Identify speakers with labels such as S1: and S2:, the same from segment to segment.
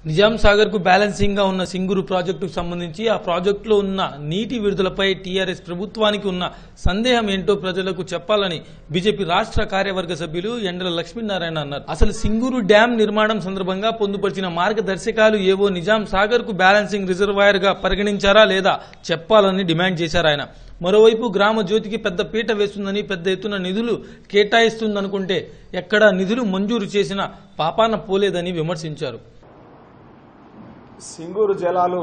S1: నిజాం సాగర్ కు బ్యాలెన్సింగ్ గా ఉన్న సింగూరు ప్రాజెక్టుకు సంబంధించి ఆ ప్రాజెక్టులో ఉన్న నీటి విడుదలపై టీఆర్ఎస్ ప్రభుత్వానికి ఉన్న సందేహం ఏంటో ప్రజలకు చెప్పాలని బీజేపీ రాష్ట్ర కార్యవర్గ సభ్యులు ఎండల లక్ష్మీనారాయణ అన్నారు. అసలు సింగూరు డ్యాం నిర్మాణం సందర్భంగా పొందుపరిచిన మార్గదర్శకాలు ఏవో నిజాం సాగర్ కు బ్యాలెన్సింగ్ రిజర్వాయర్ గా పరిగణించారా లేదా చెప్పాలని డిమాండ్ చేశారు ఆయన. మరోవైపు గ్రామ జ్యోతికి పెద్ద పీట వేస్తుందని, పెద్ద ఎత్తున నిధులు కేటాయిస్తుందనుకుంటే ఎక్కడా నిధులు మంజూరు చేసిన పాపాన పోలేదని విమర్శించారు.
S2: సింగూరు జలాలు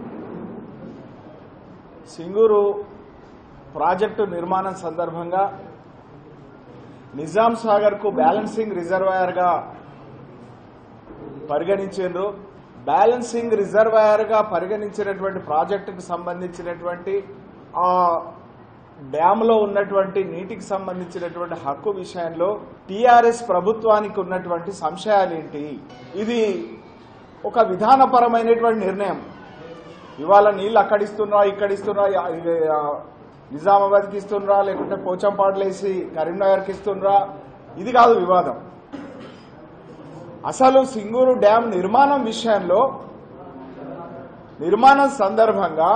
S2: సింగూరు ప్రాజెక్టు నిర్మాణం సందర్భంగా నిజాం సాగర్ కు బ్యాలెన్సింగ్ రిజర్వాయర్ గా పరిగణించారు. బ్యాలెన్సింగ్ రిజర్వాయర్ గా పరిగణించినటువంటి ప్రాజెక్టుకు సంబంధించినటువంటి ఆ డ్యాంలో ఉన్నటువంటి నీటికి సంబంధించినటువంటి హక్కు విషయంలో టీఆర్ఎస్ ప్రభుత్వానికి ఉన్నటువంటి సంశయాలేంటి? ఇది ఒక విధానపరమైనటువంటి నిర్ణయం. ఇవాళ నీళ్లు అక్కడిస్తున్నా, ఇక్కడిస్తున్నా, నిజామాబాద్కి ఇస్తున్నా, లేకుంటే పోచంపాడులేసి కరీంనగర్కి ఇస్తున్నా, ఇది కాదు వివాదం. అసలు సింగూరు డ్యాం నిర్మాణం విషయంలో నిర్మాణం సందర్భంగా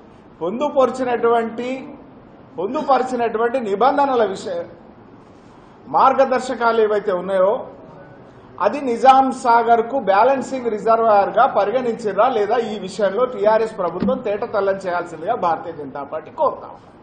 S2: పొందుపరిచినటువంటి నిబంధనల మార్గదర్శకాలు ఏవైతే ఉన్నాయో అది నిజాం సాగర్ కు బ్యాలెన్సింగ్ రిజర్వాయర్ గా పరిగణించారా లేదా ఈ విషయంలో టీఆర్ఎస్ ప్రభుత్వం తేటతెల్లం చేయాల్సిందిగా భారతీయ జనతా పార్టీ కోరుతాం.